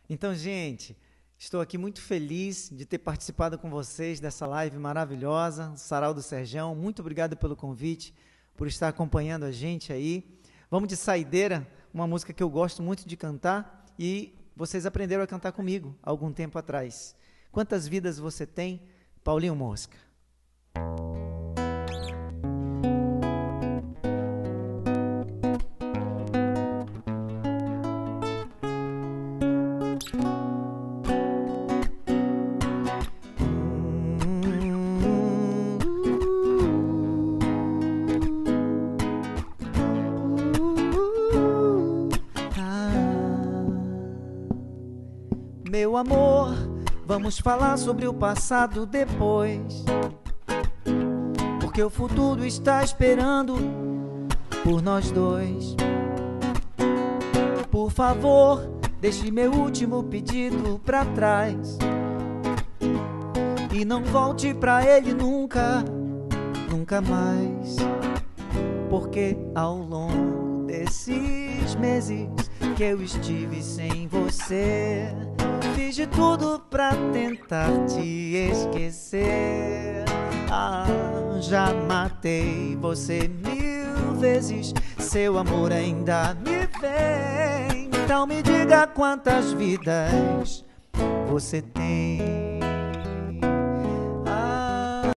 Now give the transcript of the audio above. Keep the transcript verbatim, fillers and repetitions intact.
Então, gente, estou aqui muito feliz de ter participado com vocês dessa live maravilhosa, Sarau do Serjão. Muito obrigado pelo convite, por estar acompanhando a gente aí. Vamos de Saideira, uma música que eu gosto muito de cantar e vocês aprenderam a cantar comigo há algum tempo atrás. Quantas vidas você tem, Paulinho Mosca? Meu amor, vamos falar sobre o passado depois, porque o futuro está esperando por nós dois. Por favor, deixe meu último pedido pra trás e não volte pra ele nunca, nunca mais, porque ao longo desses meses que eu estive sem você, fiz de tudo pra tentar te esquecer. Ah, já matei você mil vezes, seu amor ainda me vem. Então me diga quantas vidas você tem.